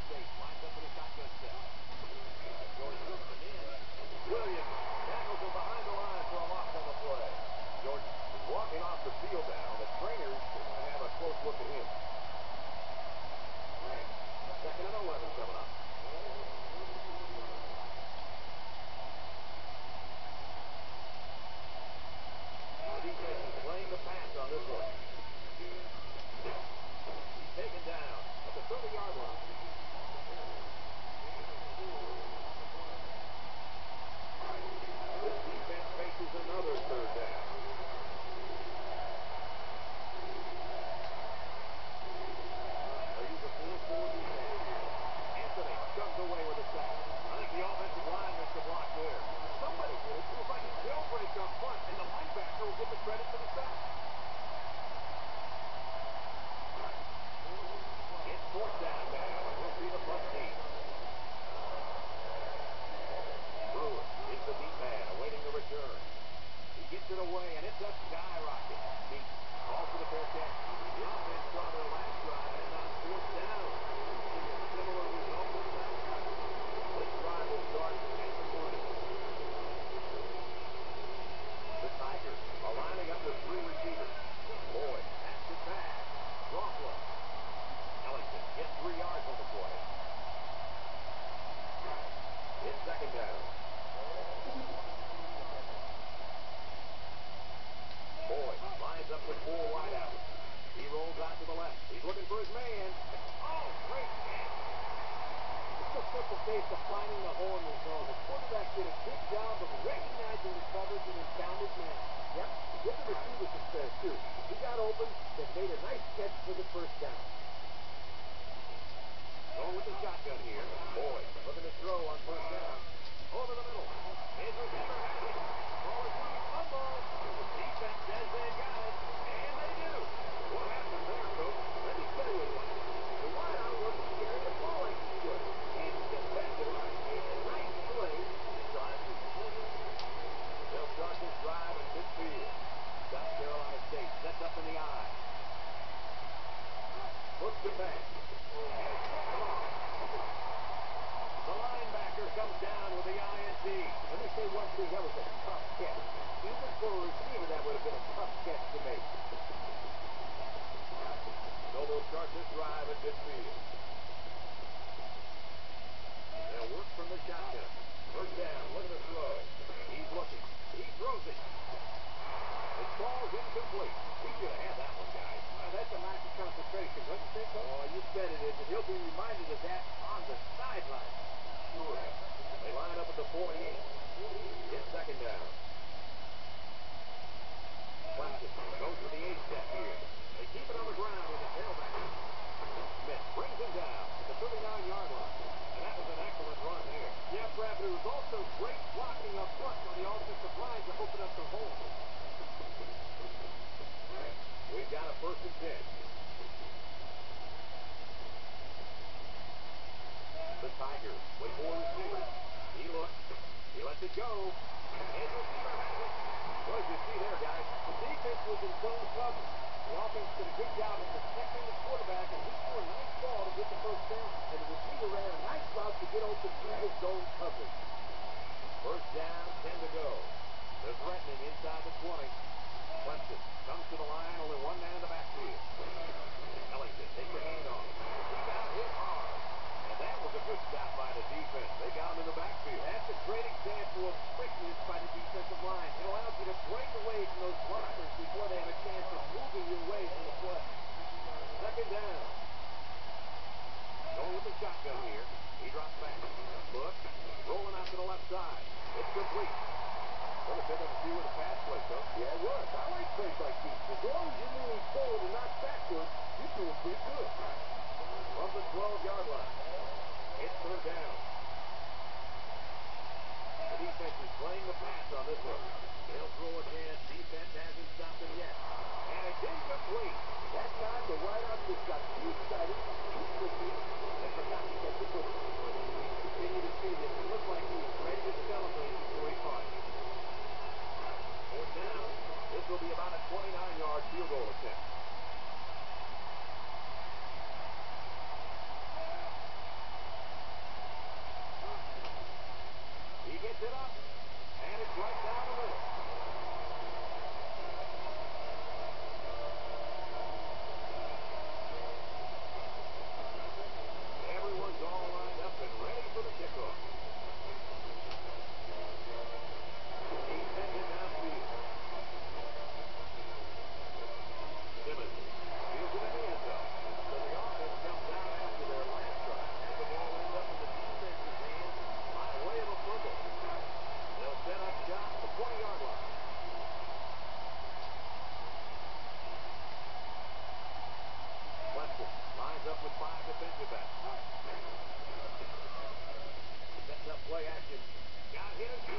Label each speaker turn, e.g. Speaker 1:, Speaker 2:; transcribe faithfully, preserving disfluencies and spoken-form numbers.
Speaker 1: State lines up for the shotgun set. Jordan Clemson in. Williams tackles it behind the line for a loss on the play. Jordan walking off the field now. The trainers are going to have a close look at him. Second and eleven coming up. The defense is playing the pass on this one. He's taken down at the thirty-yard line. This defense faces another third down. They'll use a four four defense. Anthony comes away with a sack. I think the offensive line missed the block there. Somebody did. It was like a jailbreak up front, and the linebacker will get the credit for the sack. It's fourth down now. We'll see the punt team. Brewer is the deep man, awaiting the return. He gets it away, and it's a skyrocket. He calls for the fair catch. The offense saw their last drive and on fourth down. See a similar result this time. This drive will start at the twenty. The Tigers are lining up with three receivers. Boyd has the pass. Draw play. Ellington gets three yards on the play. It's second down. Boyd lines up with four wideouts. He rolls out to the left. He's looking for his man. Oh, great catch.
Speaker 2: It's a simple case of finding the hole in the zone. The quarterback did a good job of recognizing the coverage and then found his man. Yep, give the receiver some credit, too. He got open, then made a nice catch for the first down.
Speaker 1: Going with the shotgun here. Boyd looking to throw on first down. Over the middle. His receiver has it. Ball is loose. Fumble. The defense says they got it. And they do. What happened there, Coach?
Speaker 2: Let me tell you what. The wideout wasn't carrying the ball like he should. And the defender made a nice play to drive the decision.
Speaker 1: They'll start this drive at midfield. South Carolina State sets up in the eye. Looks to pass. And it's picked off. The linebacker comes down with the I N T.
Speaker 2: Let me say one thing. That was a tough catch. Even for a receiver, that would have been a tough catch to make.
Speaker 1: So they'll start this drive at midfield. They'll work from the shotgun. First down, look at the throw. He's looking. He throws it. It falls incomplete. He should have had that one, guys.
Speaker 2: Well, that's a lack of concentration, don't you think so? Oh, you said it is, and he'll be reminded of that on the sideline.
Speaker 1: Sure. They line up at the forty-eight. It's second down. Clemson goes for the A-step here. They keep it on the ground with the tailback. Smith brings him down at the thirty-nine-yard line. And that was an excellent run there.
Speaker 2: Yeah, Brad, but it was also great blocking up front for the offensive line to open up the hole.
Speaker 1: We've got a first and ten. The Tigers with four receivers. He looks. He lets it go. His receiver has it. What did you see there, guys?
Speaker 2: The defense was in zone coverage. The offense did a good job of protecting the quarterback, and he threw a nice ball to get the first down. And the receiver ran a nice route to get open through the zone coverage.
Speaker 1: First down, ten to go. They're threatening inside the twenty. Clemson comes to the line, only one man in the backfield. Ellington takes the handoff. He got hit hard. And that was a good stop by the defense. They got him in the backfield.
Speaker 2: That's a great example of quickness by the defensive line. It allows you to break away from those blockers before they have a chance of moving your way from the play.
Speaker 1: Second down. Going with the shotgun here. He drops back. Look. Rolling out to the left side. It's complete. Well, it's good to see with the pass play, Coach.
Speaker 2: Yeah, it was. I like plays like these. As long as you're moving forward and not backwards, you're doing pretty good.
Speaker 1: From the twelve-yard line. It's third down. The defense is playing the pass on this one. They'll throw again. Defense hasn't stopped him yet. And it's incomplete.
Speaker 2: That time, the wideout just got too excited, too quickly, and forgot to catch the football. We continue to see this. It looked like he was ready to celebrate before he caught it.
Speaker 1: Fourth down. This will be about a twenty-nine-yard field goal attempt. you bet. Setting up play action. Got his.